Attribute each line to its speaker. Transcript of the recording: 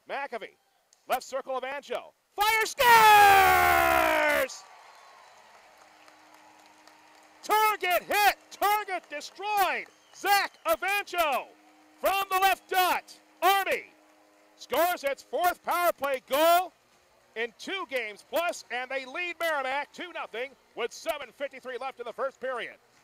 Speaker 1: McAfee, left circle Evancho. Fire, scores! Target hit, target destroyed. Zach Evancho from the left dot. Army scores its fourth power play goal in 2 games plus, and they lead Merrimack 2-0 with 7:53 left in the first period.